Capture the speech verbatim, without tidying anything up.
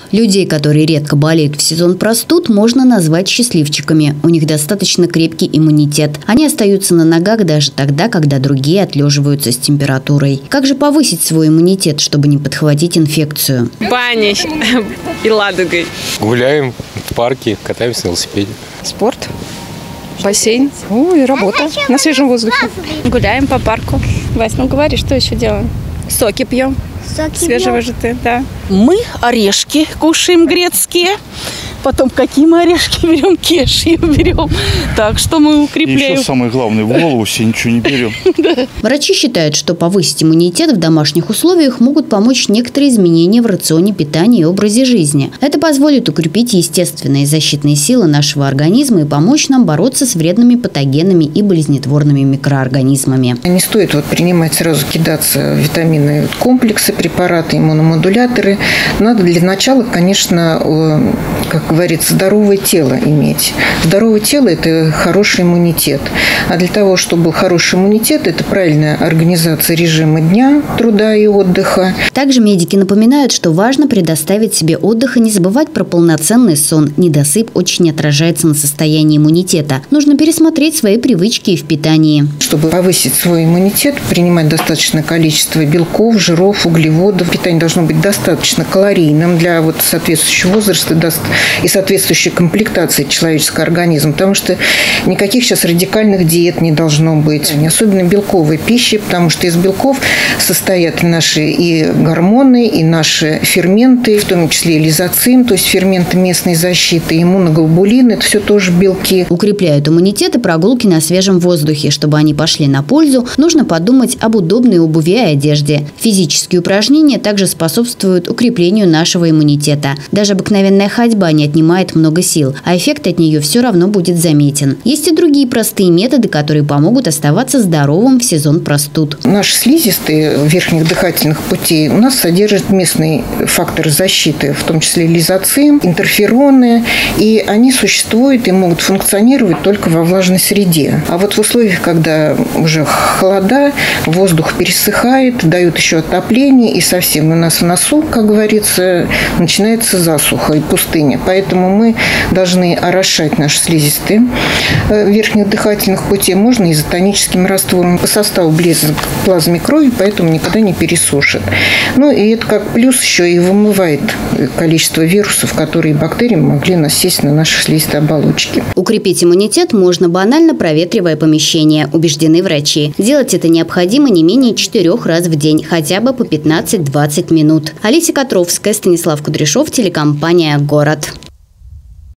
Людей, которые редко болеют в сезон простуд, можно назвать счастливчиками. У них достаточно крепкий иммунитет. Они остаются на ногах даже тогда, когда другие отлеживаются с температурой. Как же повысить свой иммунитет, чтобы не подхватить инфекцию? Баней и ладогой. Гуляем в парке, катаемся на велосипеде. Спорт, бассейн, ну и работа на свежем воздухе. Гуляем по парку. Вась, ну говори, что еще делаем? Соки пьем. Соки свежевыжатые, да. Мы орешки кушаем грецкие. Потом какие мы орешки берем? Кешью берем. Так что мы укрепляем. И еще самое главное, в голову себе ничего не берем. Врачи считают, что повысить иммунитет в домашних условиях могут помочь некоторые изменения в рационе питания и образе жизни. Это позволит укрепить естественные защитные силы нашего организма и помочь нам бороться с вредными патогенами и болезнетворными микроорганизмами. Не стоит вот принимать сразу, кидаться в витаминные комплексы, препараты, иммуномодуляторы. Надо для начала, конечно, как говорится, здоровое тело иметь. Здоровое тело – это хороший иммунитет. А для того, чтобы был хороший иммунитет, это правильная организация режима дня, труда и отдыха. Также медики напоминают, что важно предоставить себе отдых и не забывать про полноценный сон. Недосып очень отражается на состоянии иммунитета. Нужно пересмотреть свои привычки и в питании. Чтобы повысить свой иммунитет, принимать достаточное количество белков, жиров, углеводов. Питание должно быть достаточно калорийным для вот соответствующего возраста и соответствующей комплектации человеческого организма, потому что никаких сейчас радикальных диет не должно быть, особенно белковой пищи, потому что из белков состоят наши и гормоны, и наши ферменты, в том числе и лизоцим, то есть ферменты местной защиты, иммуноглобулин, это все тоже белки. Укрепляют иммунитет и прогулки на свежем воздухе. Чтобы они пошли на пользу, нужно подумать об удобной обуви и одежде. Физические упражнения также способствуют укреплению нашего иммунитета. Даже обыкновенная ходьба не отнимает много сил, а эффект от нее все равно будет заметен. Есть и другие простые методы, которые помогут оставаться здоровым в сезон простуд. Наши слизистые верхних дыхательных путей у нас содержат местные факторы защиты, в том числе лизоцим, интерфероны, и они существуют и могут функционировать только во влажной среде. А вот в условиях, когда уже холода, воздух пересыхает, дают еще отопление, и совсем у нас в носу, как говорится, начинается засуха и пустыня. Поэтому мы должны орошать наши слизистые верхних дыхательных путей. Можно изотоническим раствором. По составу близок к плазме крови, поэтому никогда не пересушит. Ну и это как плюс еще и вымывает количество вирусов, которые бактерии могли насесть на наши слизистые оболочки. Укрепить иммунитет можно банально проветривая помещение, убеждены врачи. Делать это необходимо не менее четырех раз в день, хотя бы по пятнадцать-двадцать минут. Олеся Котровская, Станислав Кудряшов, телекомпания «Город».